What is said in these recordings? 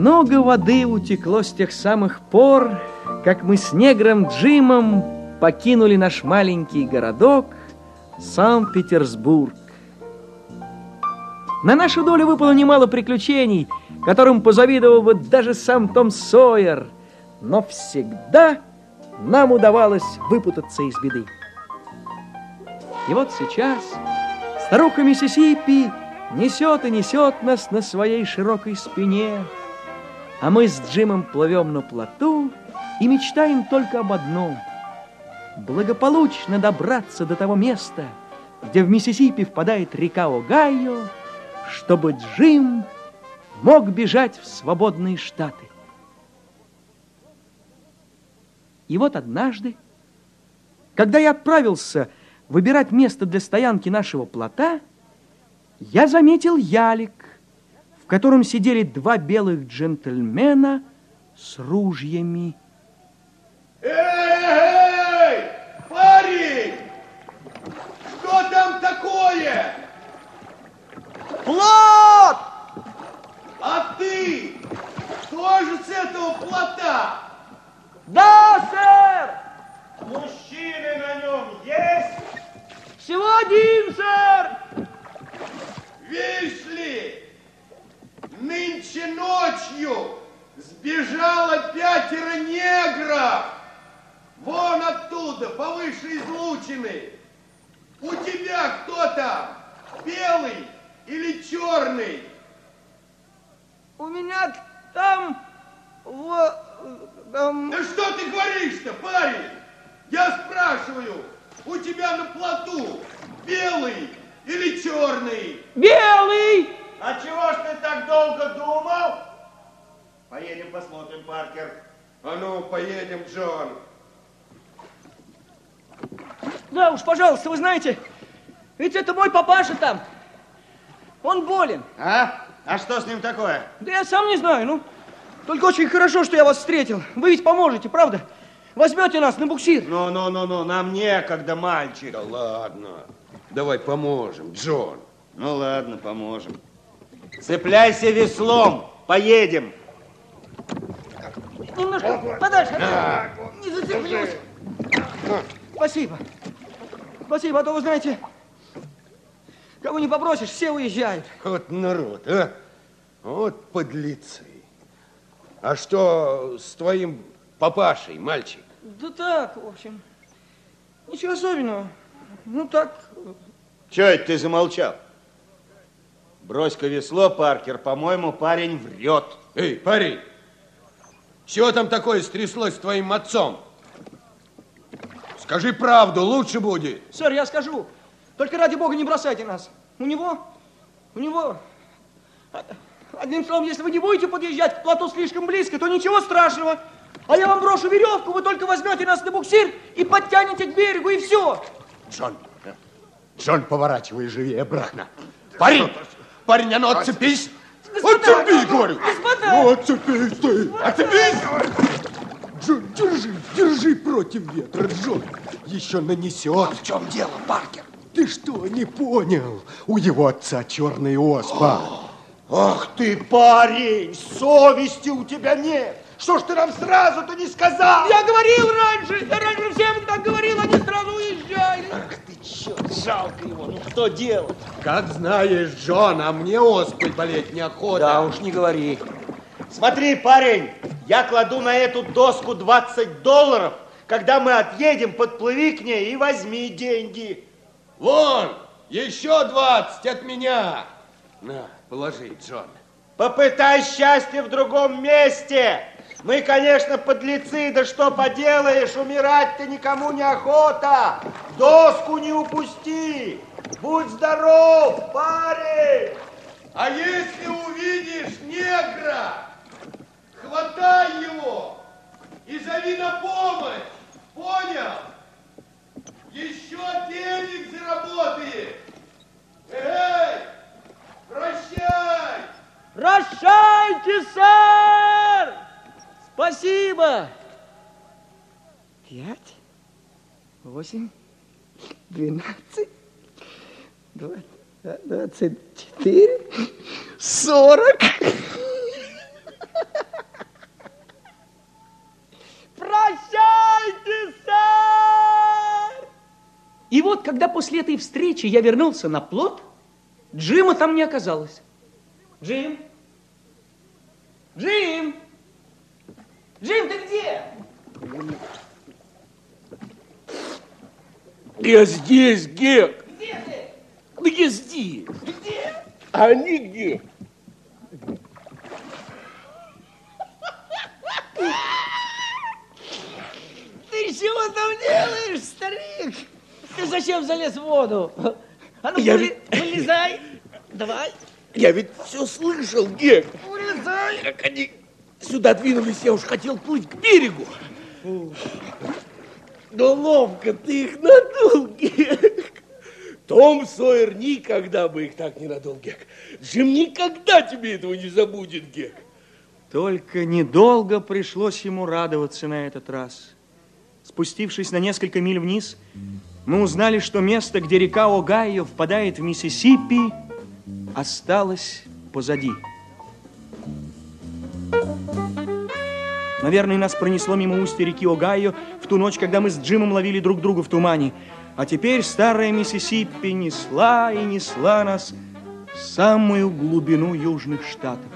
Много воды утекло с тех самых пор, как мы с негром Джимом покинули наш маленький городок Санкт-Петербург. На нашу долю выпало немало приключений, которым позавидовал бы даже сам Том Сойер, но всегда нам удавалось выпутаться из беды. И вот сейчас старуха Миссисипи несет и несет нас на своей широкой спине, а мы с Джимом плывем на плоту и мечтаем только об одном – благополучно добраться до того места, где в Миссисипи впадает река Огайо, чтобы Джим мог бежать в свободные штаты. И вот однажды, когда я отправился выбирать место для стоянки нашего плота, я заметил ялик, в котором сидели два белых джентльмена с ружьями. Эй, парень! Что там такое? Плот! А ты тоже с этого плота? Да, сэр! Мужчины на нем есть? Всего один, сэр! Видишь ли, нынче ночью сбежало 5 негров. Вон оттуда, повыше излучины. У тебя кто там? Белый или черный? У меня там... Да что ты говоришь-то, парень? Я спрашиваю, у тебя на плоту белый или черный? Белый! А чего ж ты так долго думал? Поедем посмотрим, Паркер. А ну, поедем, Джон. Да уж, пожалуйста, вы знаете, ведь это мой папаша там. Он болен. А? А что с ним такое? Да я сам не знаю, ну. Только очень хорошо, что я вас встретил. Вы ведь поможете, правда? Возьмете нас на буксир. Ну, нам некогда, мальчик. Да ладно. Давай поможем, Джон. Ну ладно, поможем. Цепляйся веслом, поедем. Немножко подальше. Не зацеплюсь. Спасибо. Спасибо, а то вы знаете, кого не попросишь, все уезжают. Вот народ, а? Вот подлецы. А что с твоим папашей, мальчик? Да так, в общем, ничего особенного. Ну так. Чё это ты замолчал? Брось-ка весло, Паркер, по-моему, парень врет. Эй, парень, чего там такое стряслось с твоим отцом? Скажи правду, лучше будет. Сэр, я скажу. Только ради бога не бросайте нас. У него... Одним словом, если вы не будете подъезжать к плоту слишком близко, то ничего страшного. А я вам брошу веревку, вы только возьмете нас на буксир и подтянете к берегу, и все. Джон, поворачивай живее обратно. Парень, а ну отцепись. Господа, Отцепись, говорю. Господа! Ну, отцепись ты. Отцепись. Джон, держи против ветра, Джон. Еще нанесет. В чем дело, Паркер? Ты что, не понял? У его отца черная оспа. Ах ты, парень, совести у тебя нет. Что ж ты нам сразу-то не сказал? Я говорил раньше, я раньше всем так говорил, они сразу уезжали. Ах ты, черт, жалко его, ну что делать? Как знаешь, Джон, а мне оспой болеть неохота. Да уж не говори. Смотри, парень, я кладу на эту доску $20. Когда мы отъедем, подплыви к ней и возьми деньги. Вон, еще 20 от меня. На, положи, Джон. Попытай счастье в другом месте. Мы, конечно, подлецы, да что поделаешь, умирать-то никому не охота. Доску не упусти. Будь здоров, парень. А если увидишь негра, хватай его и зови на помощь. Понял? Еще денег заработаешь. Эй, прощай. Прощайте, сэр! Спасибо! 5, 8, 12, 24, 40. вот, когда после этой встречи я вернулся на плот, Джима там не оказалось. Джим? Джим? Джим, ты где? Я здесь, Гек. Где ты? Да я здесь. Где? А они где? Ты чего там делаешь, старик? Ты зачем залез в воду? А ну, вылезай. Давай. Я ведь все слышал, Гек. Вылезай. Как они сюда двинулись, я уж хотел плыть к берегу. Но ловко ты их надул, Гек. Том Сойер никогда бы их так не надул, Гек. Джим никогда тебе этого не забудет, Гек. Только недолго пришлось ему радоваться на этот раз. Спустившись на несколько миль вниз, мы узнали, что место, где река Огайо впадает в Миссисипи, осталось позади. Наверное, нас пронесло мимо устья реки Огайо в ту ночь, когда мы с Джимом ловили друг друга в тумане. А теперь старая Миссисипи несла и несла нас в самую глубину Южных Штатов.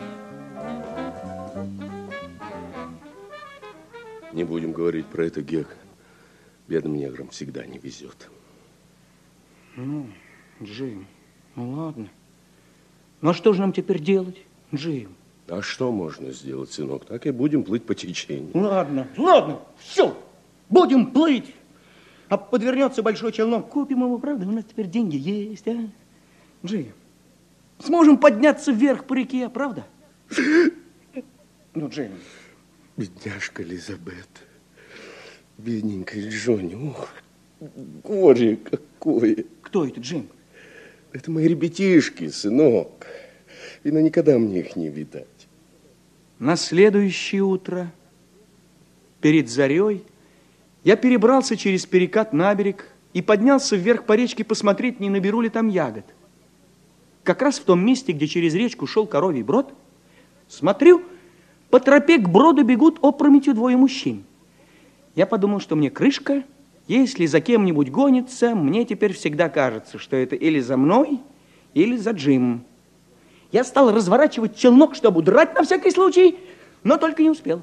Не будем говорить про это, Гек. Бедным неграм всегда не везет. Ну, Джим, ну ладно. Ну а что же нам теперь делать, Джим? А что можно сделать, сынок? Так и будем плыть по течению. Ладно, все, будем плыть. А подвернется большой челнок, купим его, правда? У нас теперь деньги есть, а? Джим, сможем подняться вверх по реке, правда? Ну, Джим. Бедняжка Элизабет. Бедненькая Джонни. Ох, горе какое. Кто это, Джим? Это мои ребятишки, сынок. И никогда мне их не видать. На следующее утро, перед зарей, я перебрался через перекат на берег и поднялся вверх по речке посмотреть, не наберу ли там ягод. Как раз в том месте, где через речку шел коровий брод, смотрю, по тропе к броду бегут опрометью двое мужчин. Я подумал, что мне крышка. Если за кем-нибудь гонится, мне теперь всегда кажется, что это или за мной, или за Джимом. Я стал разворачивать челнок, чтобы удрать на всякий случай, но только не успел.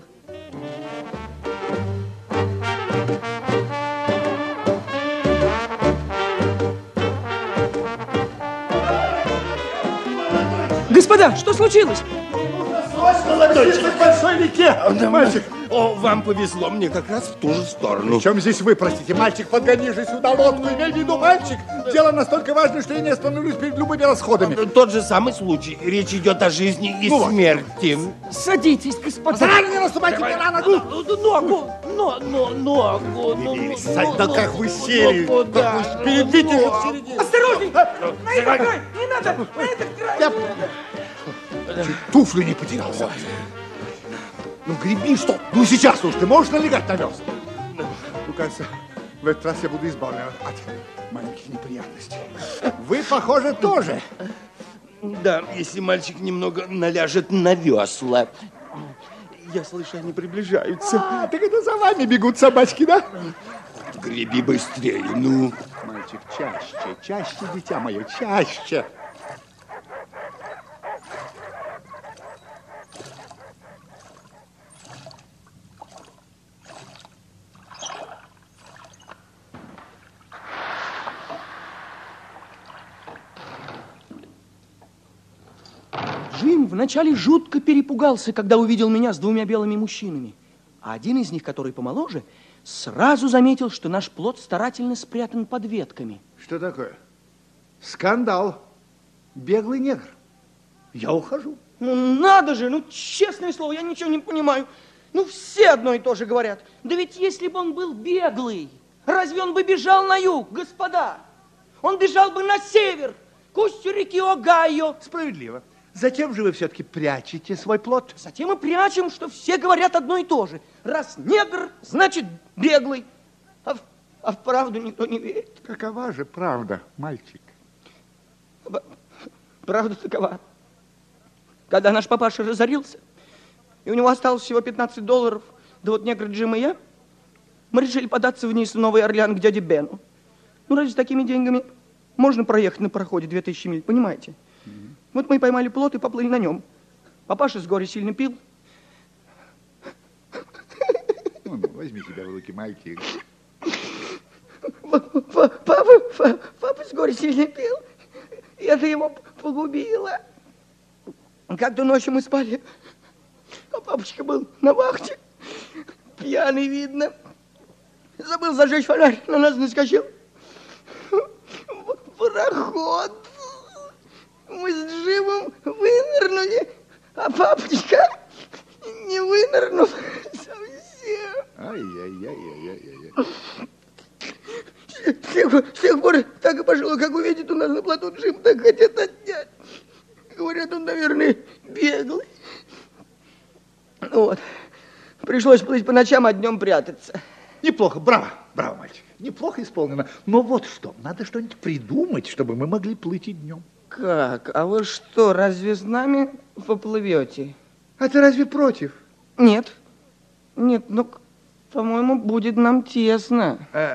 Господа, что случилось? В большой реке, мальчик. О, вам повезло, мне как раз в ту же сторону. Причем здесь вы, простите, мальчик, подгони же сюда лодку, имей в виду, мальчик. Дело настолько важное, что я не остановлюсь перед любыми расходами. Тот же самый случай. Речь идет о жизни и смерти. Садитесь, господа. Сами не наступайте мне на ногу. Ногу. Да как вы сели? Перебите же в середине. Осторожней! На этот край! Не надо! На этот край! Чуть туфлю не потерялся. Ну, греби, что? Ну, сейчас уж ты можешь налегать на вес? Ну, кажется, в этот раз я буду избавлен от маленьких неприятностей. Вы, похоже, тоже. Да, если мальчик немного наляжет на весла. Я слышу, они приближаются. Так это за вами бегут собачки, да? Греби быстрее, ну. Мальчик, чаще, дитя мое, чаще. Джим вначале жутко перепугался, когда увидел меня с двумя белыми мужчинами. А один из них, который помоложе, сразу заметил, что наш плот старательно спрятан под ветками. Что такое? Скандал. Беглый негр. Я ухожу. Ну, надо же, ну, честное слово, я ничего не понимаю. Ну, все одно и то же говорят. Да ведь если бы он был беглый, разве он бы бежал на юг, господа? Он бежал бы на север, к устью реки Огайо. Справедливо. Зачем же вы все-таки прячете свой плот? Затем и прячем, что все говорят одно и то же. Раз негр, значит беглый. А в правду никто не верит. Какова же правда, мальчик? Правда такова. Когда наш папаша разорился, и у него осталось всего $15, да вот негр Джим и я, мы решили податься вниз в Новый Орлеан к дяде Бену. Ну, разве с такими деньгами можно проехать на пароходе 2000 миль, понимаете? Вот мы и поймали плот и поплыли на нем. Папаша с горя сильно пил. Ну, возьми себя в руки, мальчик. Папа с горя сильно пил. И это его погубило. Как-то ночью мы спали, а папочка был на вахте. Пьяный, видно. Забыл зажечь фонарь, на нас наскочил. Пароход. Мы с Джимом вынырнули, а папочка не вынырнул совсем. Ай-яй-яй-яй-яй-яй. С тех пор так и пошло, как увидит у нас на плоту Джим, так хотят отнять. Говорят, он, наверное, беглый. Вот. Пришлось плыть по ночам, а днем прятаться. Неплохо, браво, браво, мальчик. Неплохо исполнено. Но вот что, надо что-нибудь придумать, чтобы мы могли плыть и днем. Как? А вы что, разве с нами поплывете? А ты разве против? Нет. Нет, ну, по-моему, будет нам тесно.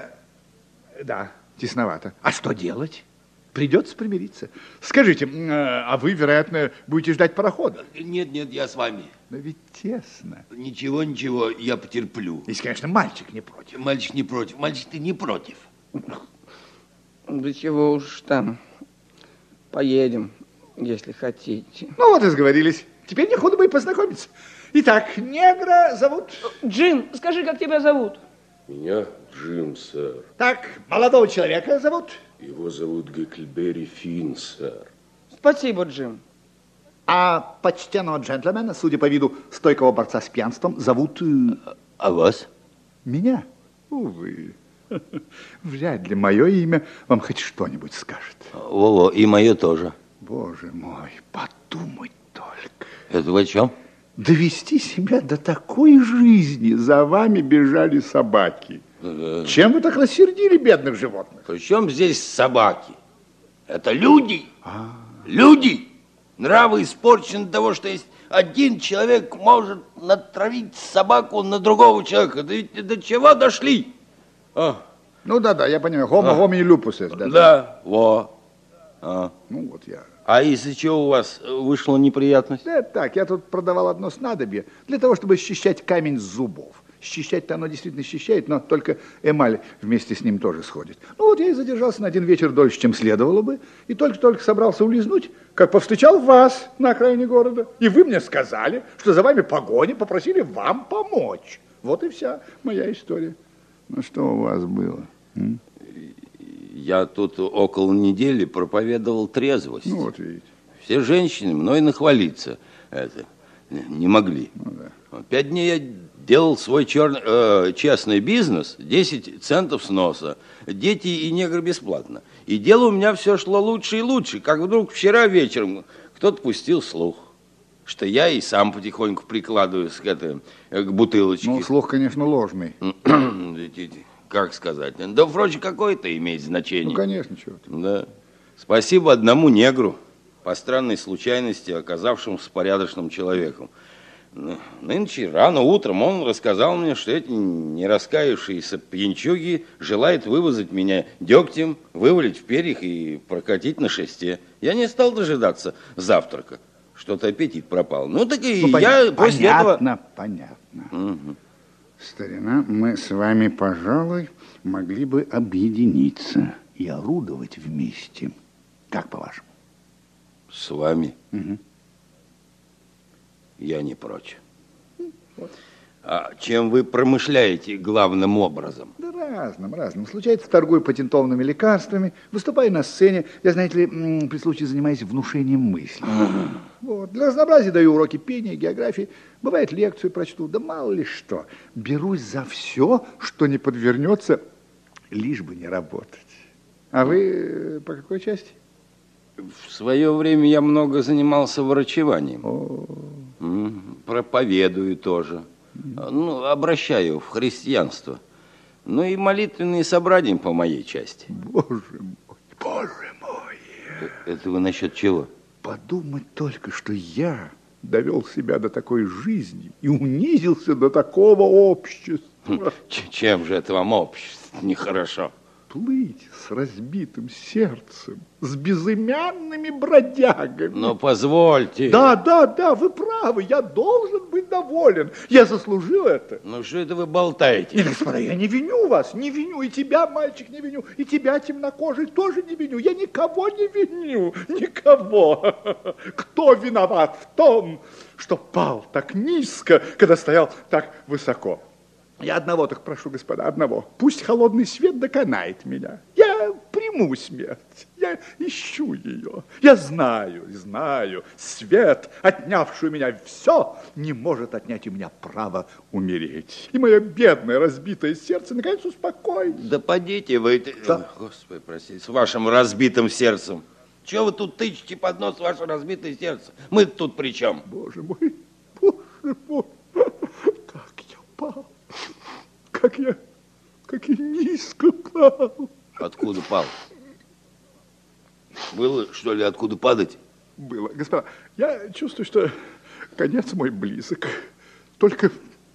Да, тесновато. А что делать? Придется примириться. Скажите, а вы, вероятно, будете ждать парохода? Нет, я с вами. Но ведь тесно. Ничего, я потерплю. Если, конечно, мальчик не против. Мальчик не против. Мальчик, ты не против. Да чего уж там. Поедем, если хотите. Ну вот и сговорились. Теперь не худо бы и познакомиться. Итак, негра зовут... Джим, скажи, как тебя зовут? Меня Джим, сэр. Так, молодого человека зовут... Его зовут Гекльберри Финн, сэр. Спасибо, Джим. А почтенного джентльмена, судя по виду стойкого борца с пьянством, зовут... А вас? Меня? Увы. Вряд ли мое имя вам хоть что-нибудь скажет. Во-во, и мое тоже. Боже мой, подумать только. Это вы о чем? Довести себя до такой жизни. За вами бежали собаки. Чем вы так рассердили бедных животных? При чем здесь собаки? Это люди. Люди. Нравы испорчены от того, что есть один человек может натравить собаку на другого человека. Да ведь до чего дошли? Ну да, я понимаю. Homo homini lupus. Да, во. Ну вот я... А из-за чего у вас вышла неприятность? Да так, я тут продавал одно снадобье для того, чтобы счищать камень с зубов. Счищать-то оно действительно счищает, но только эмаль вместе с ним тоже сходит. Ну вот я и задержался на один вечер дольше, чем следовало бы, и только-только собрался улизнуть, как повстречал вас на окраине города. И вы мне сказали, что за вами погоня, попросили вам помочь. Вот и вся моя история. Ну что у вас было? Я тут около недели проповедовал трезвость. Ну вот видите. Все женщины мной нахвалиться не могли. Ну, да. 5 дней я делал свой честный бизнес, 10 центов с носа, дети и негры бесплатно. И дело у меня все шло лучше и лучше, как вдруг вчера вечером кто-то пустил слух, что я и сам потихоньку прикладываюсь к бутылочке. Ну, слух, конечно, ложный. Как сказать? Да, впрочем, какое-то имеет значение. Ну, конечно, чего-то. Да. Спасибо одному негру, по странной случайности оказавшемуся порядочным человеком. Нынче рано утром он рассказал мне, что эти не раскаявшиеся пьянчуги желают вывозать меня дегтем, вывалить в перьях и прокатить на шесте. Я не стал дожидаться завтрака. Что-то аппетит пропал. Ну, так и я после этого... Понятно. Угу. Старина, мы с вами, пожалуй, могли бы объединиться и орудовать вместе. Как по-вашему? С вами? Угу. Я не прочь. А чем вы промышляете главным образом? Да разным. Случается, торгую патентованными лекарствами, выступаю на сцене. Я, знаете ли, при случае занимаюсь внушением мысли. Вот. Для разнообразия даю уроки пения, географии. Бывает, лекцию прочту, да мало ли что. Берусь за все, что не подвернется, лишь бы не работать. А вы по какой части? В свое время я много занимался врачеванием. Проповедую тоже. Ну, обращаю в христианство. Ну и молитвенные собрания по моей части. Боже мой. Это вы насчет чего? Подумать только, что я довел себя до такой жизни и унизился до такого общества. Чем же это вам общество нехорошо? плыть с разбитым сердцем, с безымянными бродягами. Но позвольте. Да, вы правы, я должен быть доволен. Я заслужил это. Ну, что это вы болтаете? Нет, господа, я не виню вас, не виню. И тебя, мальчик, не виню. И тебя, темнокожий, тоже не виню. Я никого не виню, никого. Кто виноват в том, что пал так низко, когда стоял так высоко? Я одного так прошу, господа, одного. Пусть холодный свет доконает меня. Я приму смерть. Я ищу ее. Я знаю, свет, отнявший у меня все, не может отнять у меня право умереть. И мое бедное разбитое сердце наконец успокоится. Да подите вы, Да. Господи, простите, с вашим разбитым сердцем. Чего вы тут тычете под нос ваше разбитое сердце? Мы тут при чем? Боже мой, как я пал. Как я низко пал. Откуда пал? Было, что ли, откуда падать? Было. Господа, я чувствую, что конец мой близок. Только...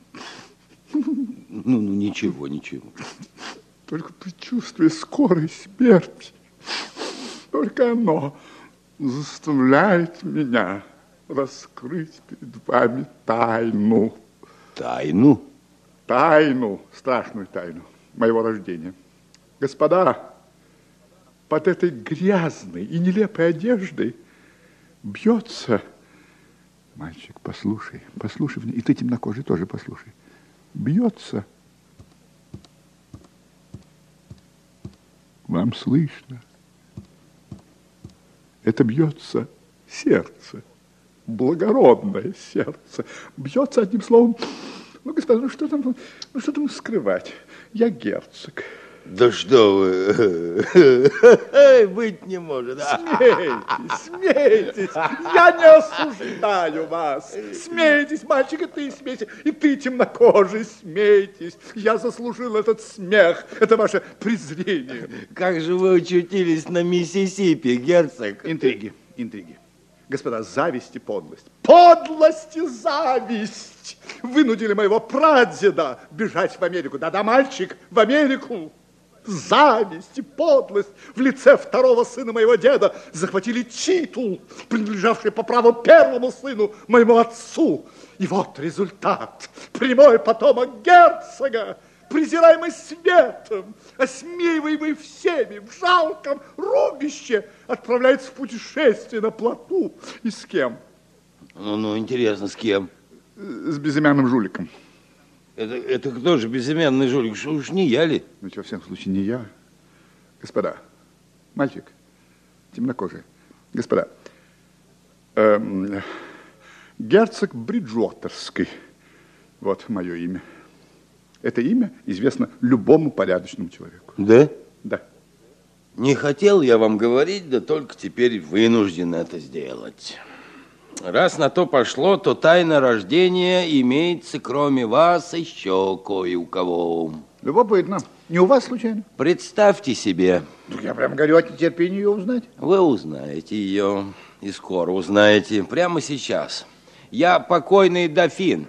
Ну, ничего. Только предчувствие скорой смерти. Только оно заставляет меня раскрыть перед вами тайну. Тайну? Тайну, страшную тайну моего рождения. Господа, под этой грязной и нелепой одеждой бьется... Мальчик, послушай меня, и ты, темнокожий, тоже послушай. Бьется... Вам слышно? Это бьется сердце, благородное сердце. Бьется, одним словом... Ну, господа, ну что там скрывать? Я герцог. Да что вы, быть не может. Смейтесь, я не осуждаю вас. Смейтесь, мальчик, и ты смейся, и ты, темнокожий, смейтесь. Я заслужил этот смех, это ваше презрение. Как же вы очутились на Миссисипи, герцог? Интриги. Господа, зависть и подлость. Подлость и зависть вынудили моего прадеда бежать в Америку. Да-да, мальчик, в Америку. Зависть и подлость в лице второго сына моего деда захватили титул, принадлежавший по праву первому сыну, моему отцу. И вот результат. Прямой потомок герцога, презираемый светом, осмеиваемый всеми, в жалком рубище, отправляется в путешествие на плоту. И с кем? Ну, интересно, с кем? С безымянным жуликом. Это кто же безымянный жулик? Что уж не я ли? Ну, во всяком случае, не я. Господа, мальчик, темнокожий, господа, герцог Бриджуотерский, вот мое имя. Это имя известно любому порядочному человеку. Да? Да. Не хотел я вам говорить, да только теперь вынужден это сделать. Раз на то пошло, то тайна рождения имеется, кроме вас, еще кое у кого. Любопытно. Не у вас, случайно? Представьте себе. Я прям горю от нетерпения ее узнать. Вы узнаете ее, и скоро узнаете, прямо сейчас. Я покойный дофин.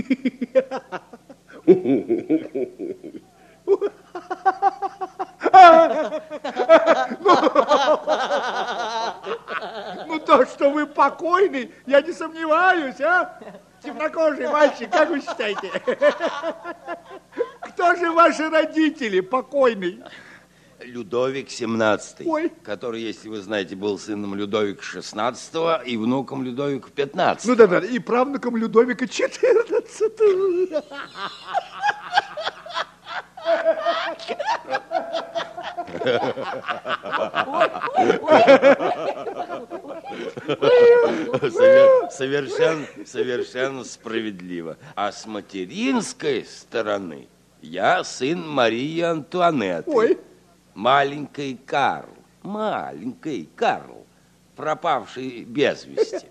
Ну, то, что вы покойный, я не сомневаюсь, а? Темнокожий мальчик, как вы считаете? Кто же ваши родители, покойный? Людовик XVII, Ой. который, если вы знаете, был сыном Людовика XVI и внуком Людовика XV. Ну да, и правнуком Людовика XIV. Совершенно справедливо. А с материнской стороны я сын Марии Антуанетты. Ой. Маленький Карл, пропавший без вести.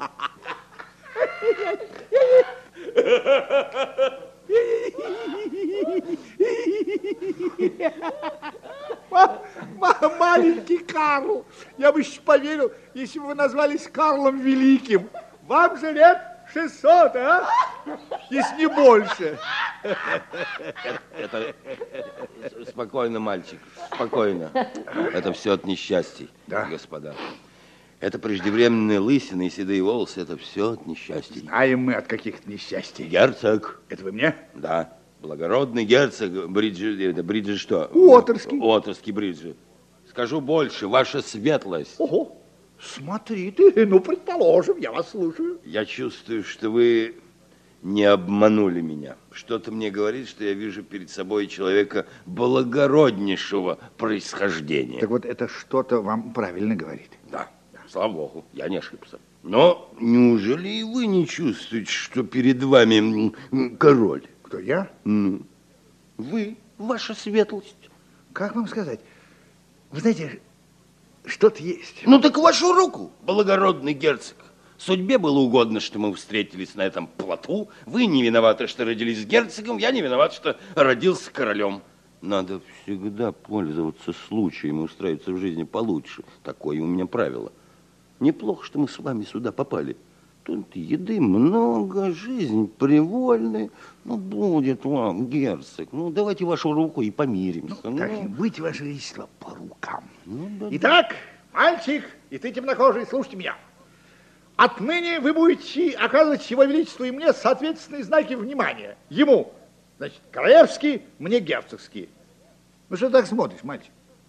Маленький Карл. Я бы еще поверил, если бы вы назвались Карлом Великим. Вам же лет 600, а? Если не больше. Это... Спокойно, мальчик, спокойно. Это все от несчастий, да, господа. Это преждевременные лысины и седые волосы, это все от несчастий. Знаем мы от каких-то несчастий. Герцог. Это вы мне? Да. Благородный герцог Бриджи... Бриджи что? Уотерский. Уотерский Бриджи. Скажу больше, ваша светлость. Ого, смотри ты, ну, предположим, я вас слушаю. Я чувствую, что вы не обманули меня. Что-то мне говорит, что я вижу перед собой человека благороднейшего происхождения. Так вот, это что-то вам правильно говорит. Да, слава богу, я не ошибся. Но неужели и вы не чувствуете, что перед вами король? Кто, я? Вы, ваша светлость. Как вам сказать? Вы знаете, что-то есть. Ну так вашу руку, благородный герцог. Судьбе было угодно, что мы встретились на этом плоту. Вы не виноваты, что родились герцогом, я не виноват, что родился королем. Надо всегда пользоваться случаем и устраиваться в жизни получше. Такое у меня правило. Неплохо, что мы с вами сюда попали. Тут еды много, жизнь привольная. Ну, будет вам, герцог. Ну, давайте вашу руку и помиримся. Ну, так и быть, ваше величество, по рукам. Ну, да, Итак, мальчик, и ты темнокожий, слушайте меня. Отныне вы будете оказывать его величеству и мне соответственные знаки внимания. Ему, значит, королевский, мне герцогский. Ну, что так смотришь, мальчик?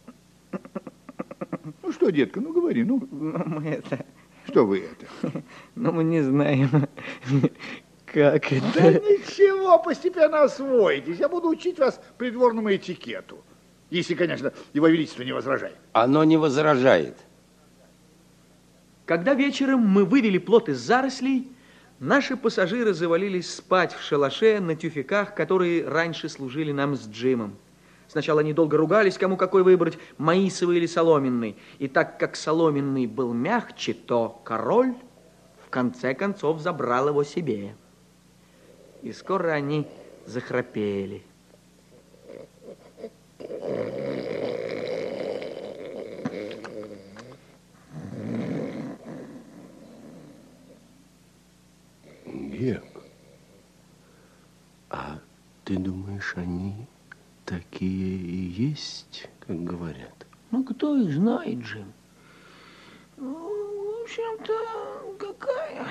Ну, что, детка, ну, говори, ну. Мы это... Что вы это? Ну, мы не знаем, как это... Да ничего, постепенно освоитесь. Я буду учить вас придворному этикету. Если, конечно, его величество не возражает. Оно не возражает. Когда вечером мы вывели плот из зарослей, наши пассажиры завалились спать в шалаше на тюфяках, которые раньше служили нам с Джимом. Сначала они долго ругались, кому какой выбрать, маисовый или соломенный. И так как соломенный был мягче, то король в конце концов забрал его себе. И скоро они захрапели. Гек, а ты думаешь, они такие и есть, как говорят? Ну, кто их знает, Джим? Ну, в общем-то, какая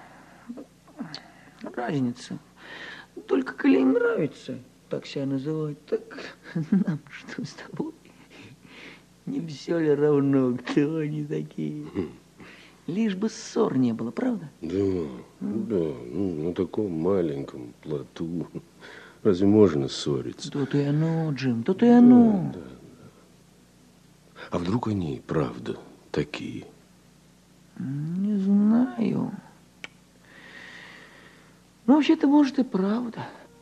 разница? Только коли им нравится так себя называть, так нам что с тобой? Не все ли равно, кто они такие? Лишь бы ссор не было, правда? Да, ну, на таком маленьком плоту разве можно ссориться? То-то и оно, Джим, то-то и оно. Да. А вдруг они, правда, такие? Не знаю. Ну, вообще-то, может, и правда.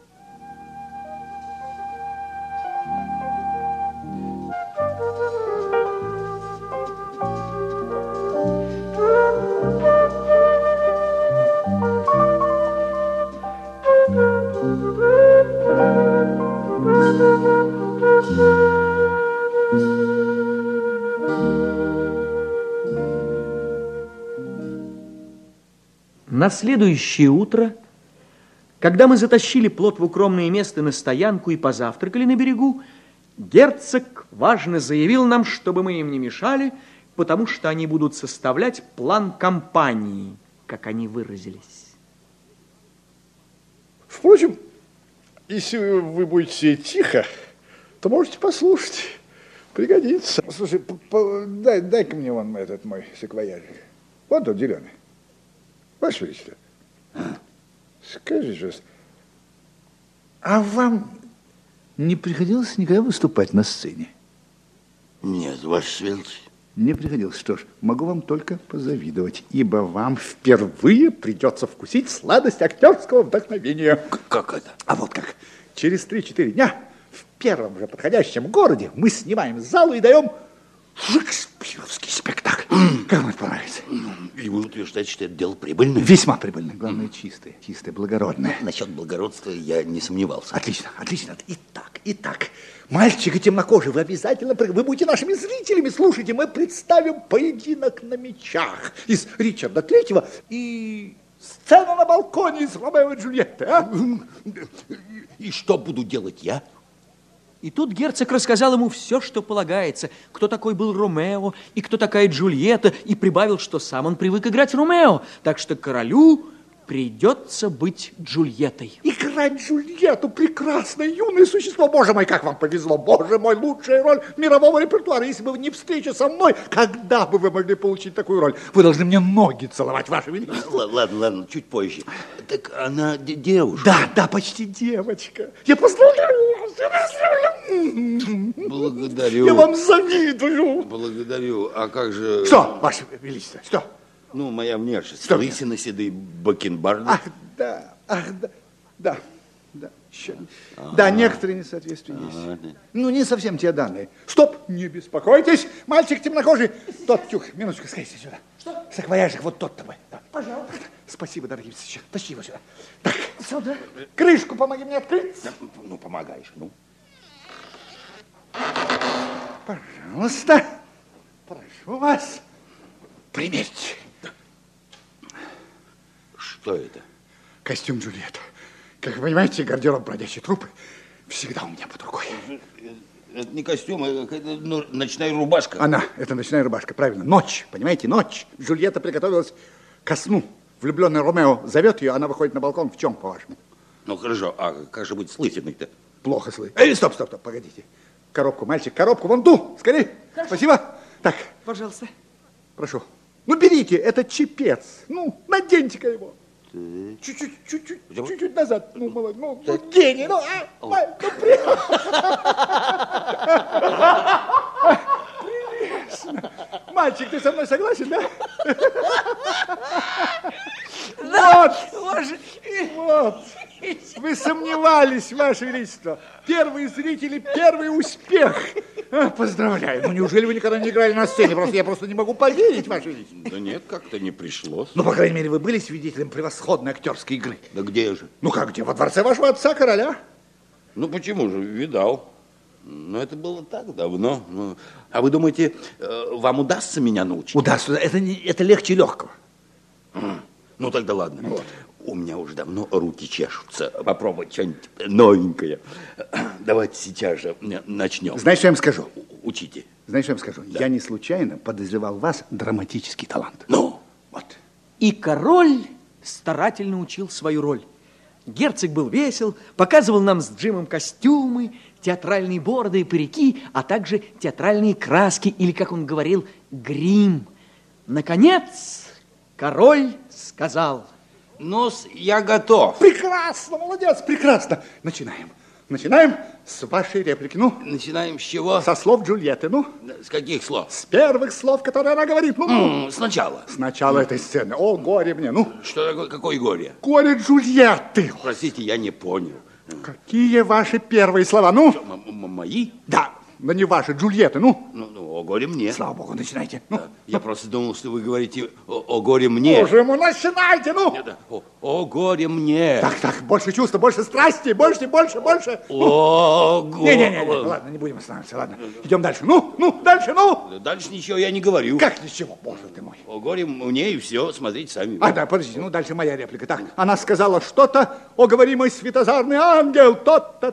На следующее утро, когда мы затащили плот в укромное место на стоянку и позавтракали на берегу, герцог важно заявил нам, чтобы мы им не мешали, потому что они будут составлять план кампании, как они выразились. Впрочем, если вы будете тихо, то можете послушать. Пригодится. Слушай, дай-ка мне вон этот мой саквояжик. Вон тот зеленый. Ваше Величество, скажите, пожалуйста, а вам не приходилось никогда выступать на сцене? Нет, ваша светлость. Не приходилось. Что ж, могу вам только позавидовать, ибо вам впервые придется вкусить сладость актерского вдохновения. Как это? А вот как. Через 3-4 дня в первом же подходящем городе мы снимаем залу и даем шекспировский спектакль. Как вам это понравится? И вы утверждаете, что это дело прибыльное? Весьма прибыльное. Главное, чистое, благородное. Насчет благородства я не сомневался. Отлично, отлично. Итак, мальчик и темнокожий, вы обязательно, вы будете нашими зрителями. Слушайте, мы представим поединок на мечах из Ричарда III и Сцена на балконе из Ромео и Джульетты, а? И что буду делать я? И тут герцог рассказал ему все, что полагается, кто такой был Ромео и кто такая Джульетта, и прибавил, что сам он привык играть Ромео, так что королю придется быть Джульеттой. Играть Джульетту, прекрасное юное существо. Боже мой, как вам повезло. Боже мой, лучшая роль мирового репертуара. Если бы вы не встреча со мной, когда бы вы могли получить такую роль? Вы должны мне ноги целовать, Ваше Величество. Ладно, чуть позже. Так она девушка. Да, почти девочка. Я поздравляю вас. Благодарю. Я вам завидую. Благодарю. А как же... Что, Ваше Величество, что? Ну, моя внешность. Что? Лысина, седые бакенбарды. Да. Еще. Да, некоторые несоответствия есть. Ну, не совсем те данные. Стоп, не беспокойтесь, мальчик темнокожий. Тот тюк, минуточку, скорейся сюда. Что? Саквояжик, вот тот тобой. Пожалуйста. Спасибо, дорогие товарищи. Тащи его сюда. Так, сюда. Крышку помоги мне открыть. Ну, помогаешь, ну. Пожалуйста. Прошу вас. Примерьте. Что это? Костюм Джульетты. Как вы понимаете, гардероб бродячей труппы всегда у меня под рукой. Это не костюм, это ночная рубашка. Это ночная рубашка, правильно. Ночь, понимаете, ночь. Джульетта приготовилась ко сну. Влюбленный Ромео зовет ее, она выходит на балкон. В чем, по-вашему? Ну, хорошо, а как же быть с лысиной-то? Плохо слышно. Стоп, погодите. Коробку, мальчик, коробку, вон ту, скорее. Хорошо. Спасибо. Так. Пожалуйста. Прошу. Ну, берите, это чепец. Ну, наденьте-ка его. Чуть-чуть назад. Ну, молодец, гений, прелестно. Мальчик, ты со мной согласен, да? Вот. Вы сомневались, Ваше Величество. Первые зрители, первый успех. Поздравляю. Ну, неужели вы никогда не играли на сцене? Я просто не могу поверить, Ваше Величество. Да нет, как-то не пришлось. Ну, по крайней мере, вы были свидетелем превосходной актерской игры. Да где же? Ну, как где? Во дворце вашего отца, короля. Ну, почему же? Видал. Но это было так давно. Ну, а вы думаете, вам удастся меня научить? Удастся. Это легче легкого. Ну, тогда ладно. Вот. У меня уже давно руки чешутся. Попробовать что-нибудь новенькое. Давайте сейчас же начнем. Знаешь, что я вам скажу? Учите. Знаешь, что я вам скажу? Да. Я не случайно подозревал в вас драматический талант. Ну, вот. И король старательно учил свою роль. Герцог был весел, показывал нам с Джимом костюмы, театральные бороды и парики, а также театральные краски, или, как он говорил, грим. Наконец, король сказал: ну, я готов. Прекрасно, молодец, прекрасно. Начинаем с вашей реплики. Ну, начинаем с чего? Со слов Джульетты, ну. С каких слов? С первых слов, которые она говорит. Сначала. С начала этой сцены. О, горе мне, ну. Что такое, какое горе? Горе Джульетты. Простите, я не понял. Какие ваши первые слова, ну? Что, мои? Да, но не ваши, Джульетты, ну. Ну, о горе мне. Слава богу, начинайте. Ну. Я просто думал, что вы говорите о горе мне. Боже мой, начинайте, ну. О горе мне. Так, больше чувства, больше страсти, больше. О горе. Не, ладно, не будем останавливаться, ладно. Идем дальше. Ну, дальше, ну. Дальше ничего я не говорю. Как ничего, боже ты мой. О горе мне и все, смотрите сами. Да, подождите, ну дальше моя реплика. Так, она сказала что-то, о, говори мой светозарный ангел, то-то.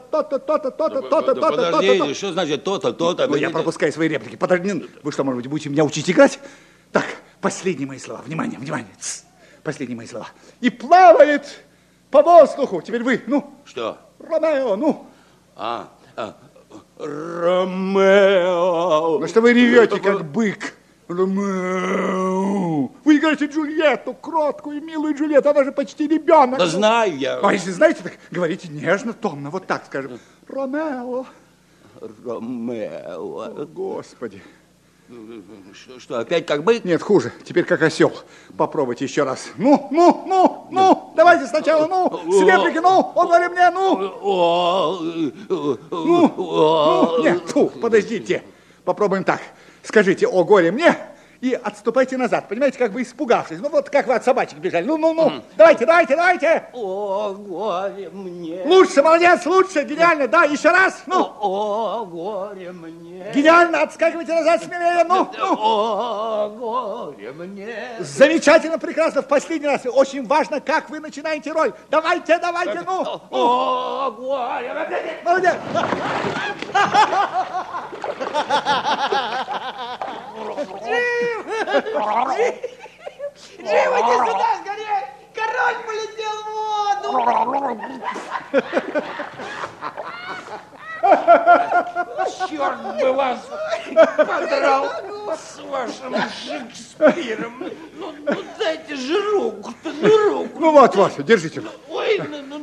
Подождите, что значит то-то? Ну, я пропускаю свои реплики. Подожди, вы что, может быть, будете меня учить играть? Так, последние мои слова. Внимание. Последние мои слова. И плавает по воздуху. Теперь вы, ну. Что? Ромео, ну. Ромео. Ну, что вы ревете, как бык. Ромео. Вы играете Джульетту, кроткую и милую Джульетту. Она же почти ребенок. Да знаю я. А если знаете, так говорите нежно, томно. Вот так скажем. Ромео. О, Господи. Что, опять как бык? Нет, хуже. Теперь как осел. Попробуйте еще раз. Ну. Давайте сначала, с реплики, о, говори мне, Нет, подождите. Попробуем так. Скажите, о, горе мне, и отступайте назад, понимаете, как бы испугавшись. Ну, вот как вы от собачек бежали. Ну, давайте. О, горе мне. Лучше, молодец, лучше, гениально, да, еще раз. Ну. О, горе мне. Гениально, отскакивайте назад смелее, ну. О, горе мне. Замечательно, прекрасно, в последний раз. Очень важно, как вы начинаете роль. Давайте, ну. О, горе мне. Молодец. Живо, иди сюда, скорее! Король полетел в воду! Черт бы вас подрал с вашим Шекспиром. Ну, дайте же руку-то, руку. Ну, вот, держите. Ой,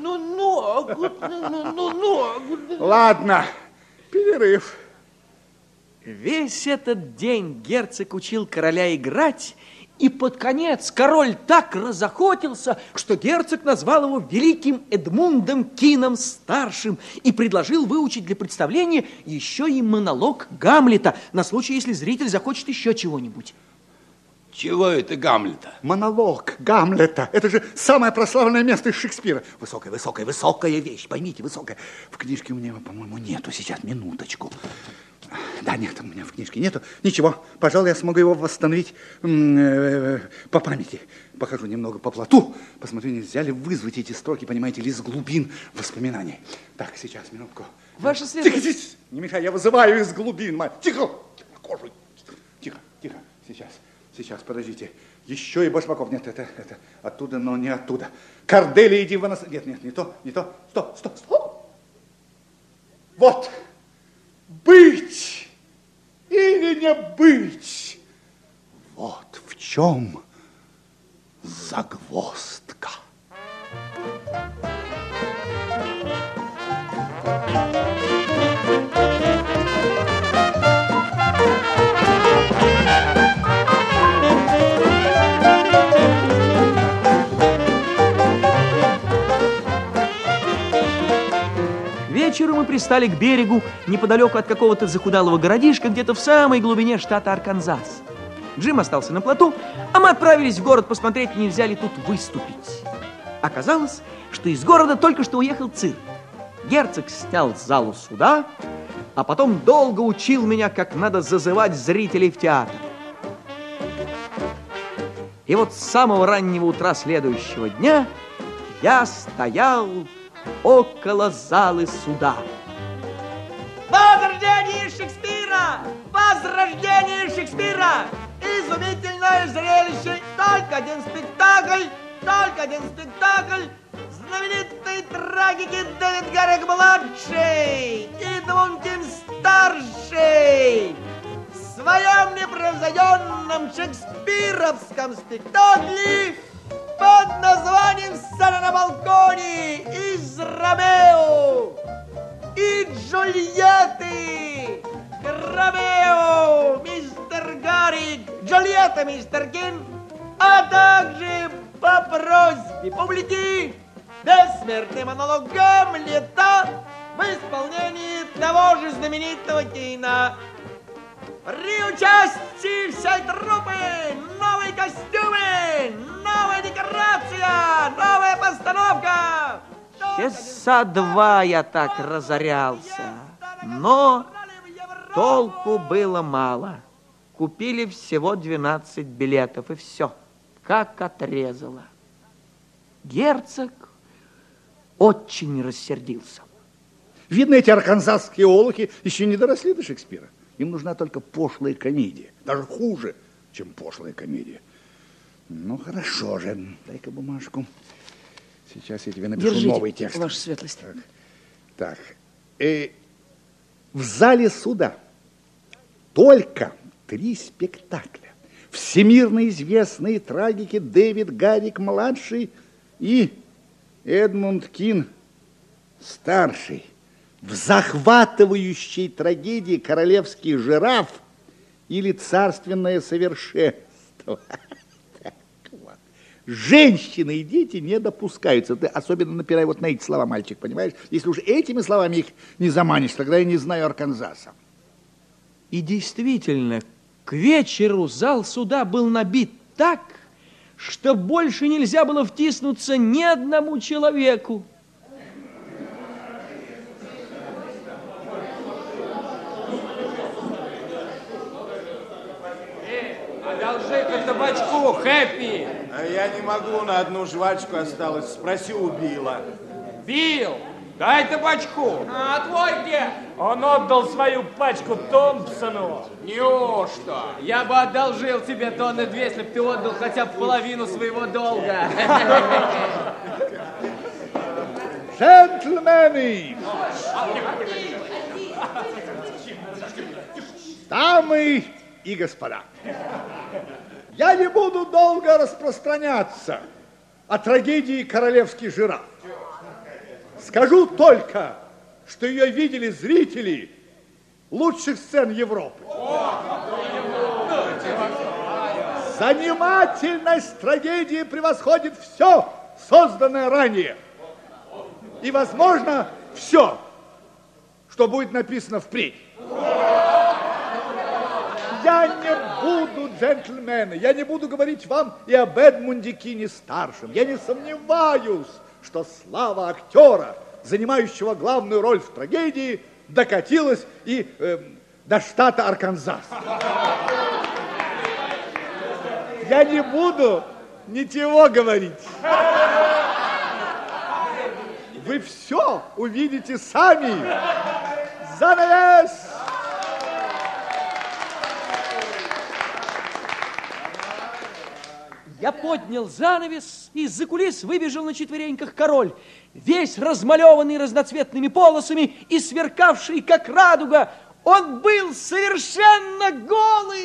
ногу. Ладно, перерыв. Весь этот день герцог учил короля играть, и под конец король так разохотился, что герцог назвал его великим Эдмундом Кином-старшим и предложил выучить для представления еще и монолог Гамлета на случай, если зритель захочет еще чего-нибудь. Чего это Гамлета? Монолог Гамлета. Это же самое прославленное место из Шекспира. Высокая вещь, поймите, высокая. В книжке у меня, по-моему, нету. Сейчас, минуточку. Да, нет, у меня в книжке нету. Ничего, пожалуй, я смогу его восстановить по памяти. Покажу немного по плоту. Посмотрю, нельзя ли вызвать эти строки, понимаете ли, из глубин воспоминаний. Так, сейчас, минутку. Ваша светлость... Тихо, не мешай, я вызываю из глубин. Тихо, кожу. Тихо, сейчас, подождите. Еще и Башмаков. Нет, это оттуда, но не оттуда. Корделия, иди в нас. Нет, не то. Стоп. Вот. Быть или не быть? Вот в чем загвоздка. Вечером мы пристали к берегу неподалеку от какого-то захудалого городишка, где-то в самой глубине штата Арканзас. Джим остался на плоту, а мы отправились в город посмотреть, нельзя ли тут выступить. Оказалось, что из города только что уехал цирк. Герцог снял залу суда, а потом долго учил меня, как надо зазывать зрителей в театр. И вот с самого раннего утра следующего дня я стоял около залы суда. Возрождение Шекспира! Возрождение Шекспира! Изумительное зрелище! Только один спектакль! Знаменитые трагики Дэвид Гаррик-младший и Эдмунд Кинг-старший в своем непревзойденном шекспировском спектакле под названием «Сцена на балконе» из «Ромео и Джульетты». Ромео, мистер Гаррик, Джульетта, мистер Кинг, а также по просьбе публики бессмертный монолог Гамлета в исполнении того же знаменитого Кина. При участии всей труппы новые костюмы, новая декорация, новая постановка. Часа два я так разорялся, но толку было мало. Купили всего 12 билетов, и все, как отрезало. Герцог очень рассердился. Видно, эти арканзасские олухи еще не доросли до Шекспира. Им нужна только пошлая комедия. Даже хуже, чем пошлая комедия. Ну, хорошо же. Дай-ка бумажку. Сейчас я тебе напишу новый текст. Ваша светлость. Так. В зале суда только 3 спектакля. Всемирно известные трагики Дэвид Гаррик-младший и Эдмунд Кинг-старший. В захватывающей трагедии «Королевский жираф» или «Царственное совершенство». Женщины и дети не допускаются. Ты особенно напирай вот на эти слова, мальчик, понимаешь? Если уж этими словами их не заманишь, тогда я не знаю Арканзаса. И действительно, К вечеру зал суда был набит так, что больше нельзя было втиснуться ни одному человеку. Одолжи-ка табачку, Хэппи. А я не могу, на одну жвачку осталось. Спроси у Билла. Билл, дай табачку. А твой где? Он отдал свою пачку Томпсону. Неужто? Я бы одолжил тебе тонны 2, если бы ты отдал хотя бы половину своего долга. Джентльмены! Дамы и господа! Я не буду долго распространяться о трагедии «Королевский жираф». Скажу только, что ее видели зрители лучших сцен Европы. Занимательность трагедии превосходит все, созданное ранее. И, возможно, все, что будет написано впредь. Я не буду, джентльмены, я не буду говорить вам и об Эдмунде Кине-старшем. Я не сомневаюсь, что слава актера, занимающего главную роль в трагедии, докатилась и до штата Арканзас. Я не буду ничего говорить. Вы все увидите сами. Занавес! Я поднял занавес, и из-за кулис выбежал на четвереньках король, весь размалеванный разноцветными полосами и сверкавший, как радуга. Он был совершенно голый.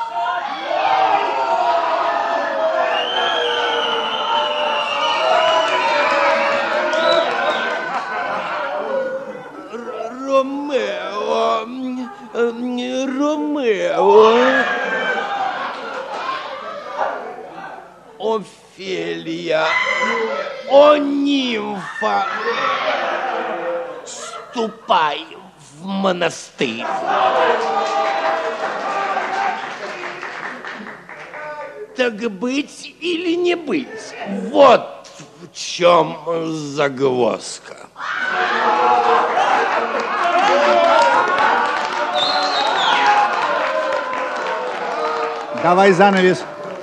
Ромео. Офелия, о нимфа, ступай в монастырь. Так быть или не быть? Вот в чем загвоздка. Давай занавес.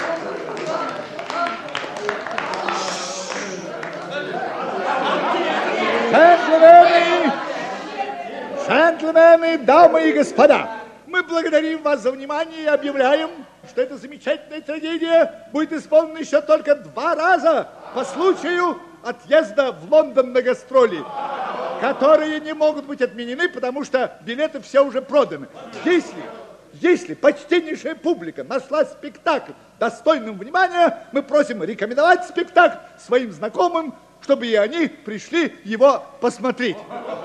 Джентльмены, дамы и господа, мы благодарим вас за внимание и объявляем, что эта замечательная трагедия будет исполнена еще только 2 раза по случаю отъезда в Лондон на гастроли, которые не могут быть отменены, потому что билеты все уже проданы. Если почтеннейшая публика нашла спектакль достойным внимания, мы просим рекомендовать спектакль своим знакомым, чтобы и они пришли его посмотреть.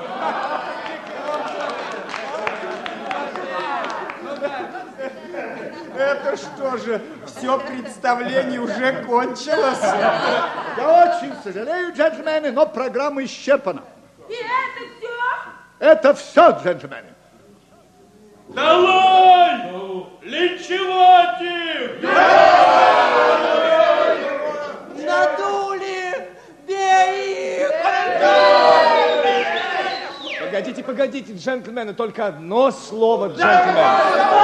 Это что же, все представление уже кончилось? Я очень сожалею, джентльмены, но программа исчерпана. И это все? Это все, джентльмены. Долой! Линчевать их! Надули! Бей их! Погодите, джентльмены, только одно слово, джентльмены.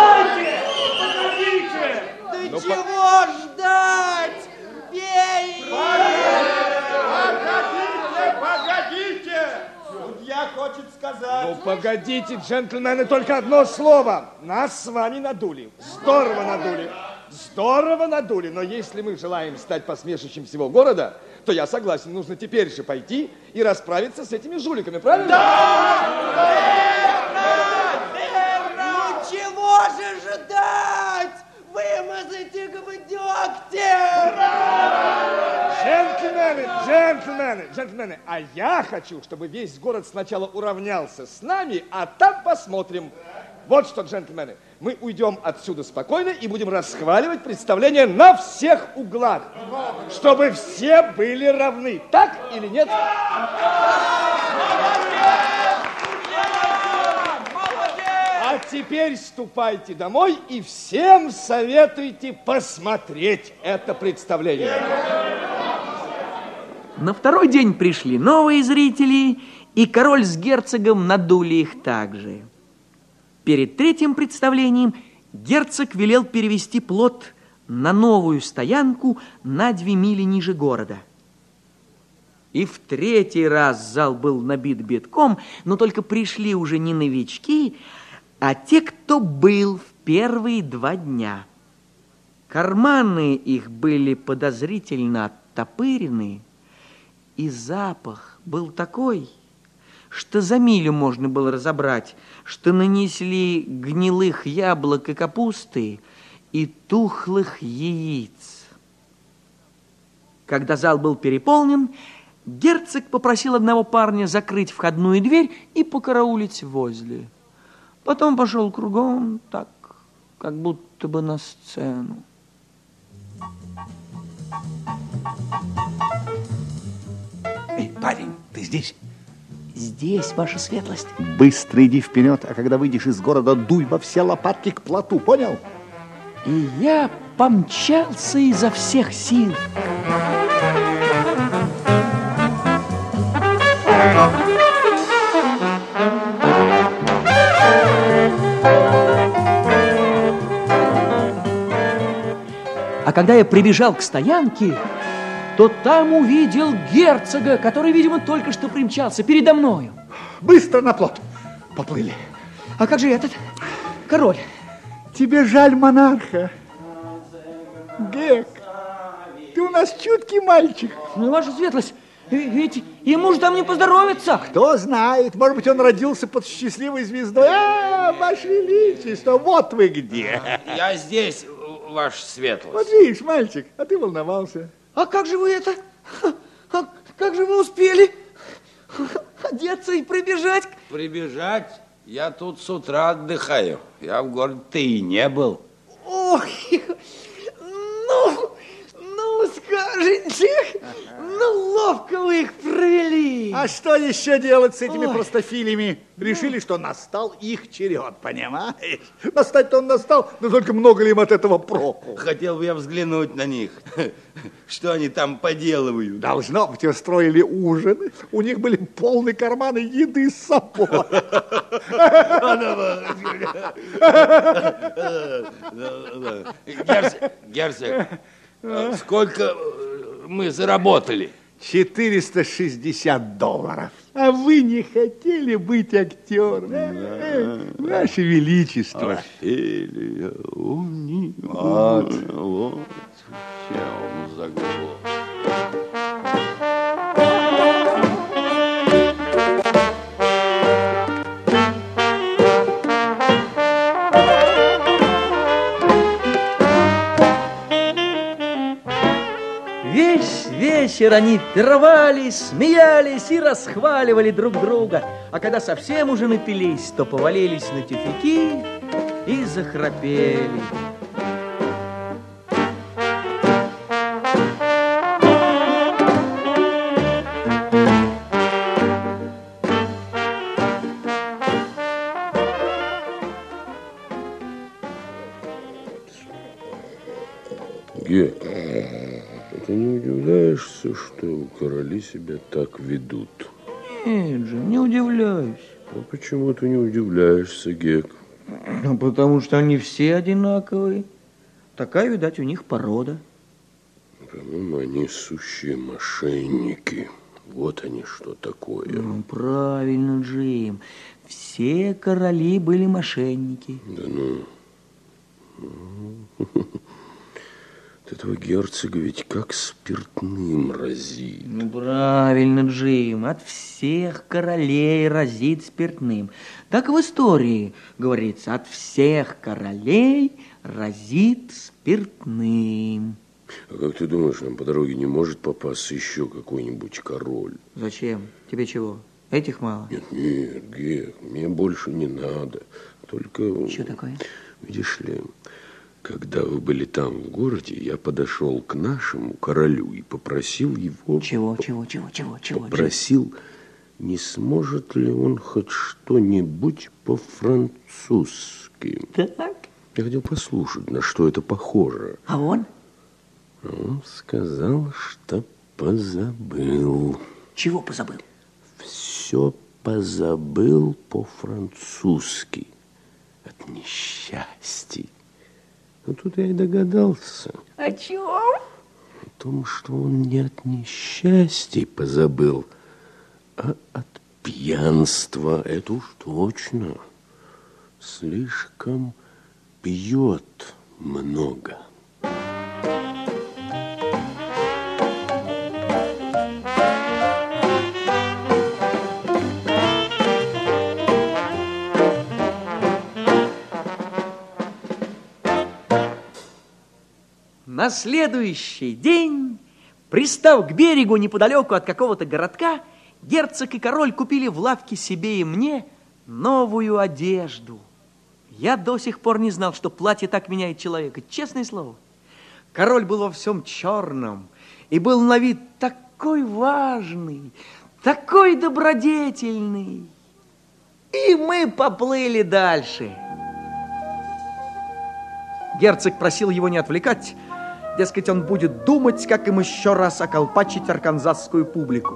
Да чего ждать? Бей их! Погодите! Судья хочет сказать... Ну, погодите, джентльмены, только одно слово. Нас с вами надули. Здорово надули. Здорово надули. Но если мы желаем стать посмешищем всего города, то я согласен, нужно теперь же пойти и расправиться с этими жуликами, правильно? Да! Ну чего же ждать? Вымазать их в дегте! Джентльмены, а я хочу, чтобы весь город сначала уравнялся с нами, а там посмотрим. Вот что, джентльмены, мы уйдем отсюда спокойно и будем расхваливать представление на всех углах, чтобы все были равны. Так или нет? А теперь ступайте домой и всем советуйте посмотреть это представление. На второй день пришли новые зрители, и король с герцогом надули их также. Перед третьим представлением герцог велел перевести плот на новую стоянку на 2 мили ниже города. И в третий раз зал был набит битком, но только пришли уже не новички, а те, кто был в первые 2 дня. Карманы их были подозрительно оттопырены, и запах был такой, что за милю можно было разобрать, что нанесли гнилых яблок и капусты и тухлых яиц. Когда зал был переполнен, герцог попросил одного парня закрыть входную дверь и покараулить возле. Потом пошел кругом так, как будто бы на сцену. Эй, парень, ты здесь? Здесь, ваша светлость. Быстро иди вперед, а когда выйдешь из города, дуй во все лопатки к плоту, понял? И я помчался изо всех сил. А когда я прибежал к стоянке, то там увидел герцога, который, видимо, только что примчался передо мною. Быстро на плот. Поплыли. А как же этот король? Тебе жаль монарха. Гек, ты у нас чуткий мальчик. Ну, ваша светлость, ведь ему же там не поздоровится. Кто знает, может быть, он родился под счастливой звездой. Ваше Величество, вот вы где. Я здесь, ваша светлость. Вот видишь, мальчик, а ты волновался. А как же вы это? Как же вы успели одеться и прибежать? Прибежать? Я тут с утра отдыхаю. Я в городе-то и не был. Ой, ну, скажите, ну, ловко вы их провели. А что еще делать с этими простофилями? Решили, что настал их черед, понимаешь? Настать-то он настал, но только много ли им от этого проку? Хотел бы я взглянуть на них. Что они там поделывают? Должно быть, устроили ужин. У них были полные карманы еды с собой. Герцог, сколько мы заработали? $460. А вы не хотели быть актером? Ваше Величество. Офелия, вот в чем заговор. Весь вечер они пировали, смеялись и расхваливали друг друга. А когда совсем уже напились, то повалились на тюфяки и захрапели. Гек, ты не удивляешься, что короли себя так ведут? Нет же, не удивляюсь. А почему ты не удивляешься, Гек? Ну, потому что они все одинаковые. Такая, видать, у них порода. По-моему, они сущие мошенники. Вот они что такое. Ну, правильно, Джим. Все короли были мошенники. Да ну... От этого герцога ведь как спиртным разит. Ну, правильно, Джим. От всех королей разит спиртным. Так в истории говорится, от всех королей разит спиртным. А как ты думаешь, нам по дороге не может попасться еще какой-нибудь король? Зачем? Тебе чего? Этих мало? Нет, Гек, мне больше не надо. Только... Что такое? Видишь ли, когда вы были там, в городе, я подошел к нашему королю и попросил его... Чего? Попросил не сможет ли он хоть что-нибудь по-французски. Так. Я хотел послушать, на что это похоже. А он? Он сказал, что позабыл. Чего позабыл? Все позабыл по-французски. От несчастья. Но тут я и догадался. О чем? О том, что он не от несчастья позабыл, а от пьянства. Это уж точно. Слишком пьет много. На следующий день, пристав к берегу неподалеку от какого-то городка, герцог и король купили в лавке себе и мне новую одежду. Я до сих пор не знал, что платье так меняет человека, честное слово. Король был во всем черном и был на вид такой важный, такой добродетельный. И мы поплыли дальше. Герцог просил его не отвлекать. Дескать, он будет думать, как им еще раз околпачить арканзасскую публику.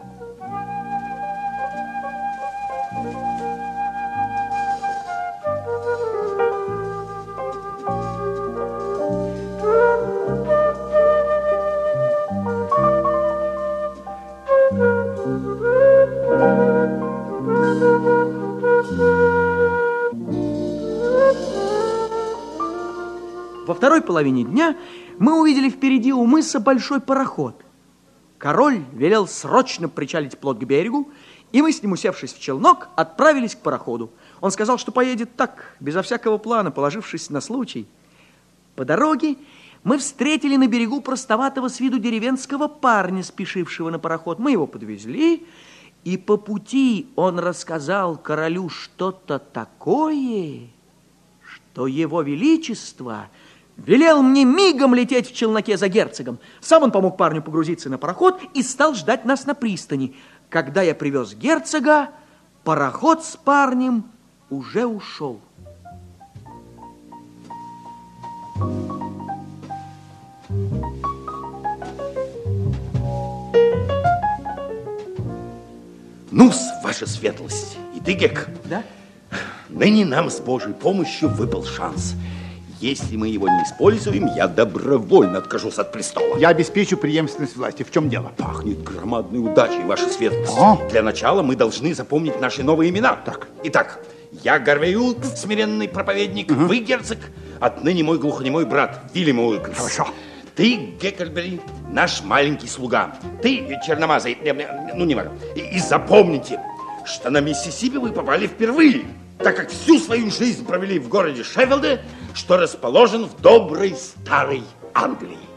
Во второй половине дня мы увидели впереди у мыса большой пароход. Король велел срочно причалить плот к берегу, и мы с ним, усевшись в челнок, отправились к пароходу. Он сказал, что поедет так, безо всякого плана, положившись на случай. По дороге мы встретили на берегу простоватого с виду деревенского парня, спешившего на пароход. Мы его подвезли, и по пути он рассказал королю что-то такое, что его величество велел мне мигом лететь в челноке за герцогом. Сам он помог парню погрузиться на пароход и стал ждать нас на пристани. Когда я привез герцога, пароход с парнем уже ушел. Ну-с, ваша светлость, и ты, Гек. Да? Ныне нам с Божьей помощью выпал шанс. Если мы его не используем, я добровольно откажусь от престола. Я обеспечу преемственность власти. В чем дело? Пахнет громадной удачей, ваша светлость. О! Для начала мы должны запомнить наши новые имена. Так. Итак, я Гарвей, смиренный проповедник, вы, герцог, отныне мой глухонемой брат Вильям Уилкинс. Хорошо. Ты, Геккельбери, наш маленький слуга. Ты, черномазый, ну, не важно. И запомните, что на Миссисипи вы попали впервые, так как всю свою жизнь провели в городе Шеффилде, что расположен в доброй старой Англии.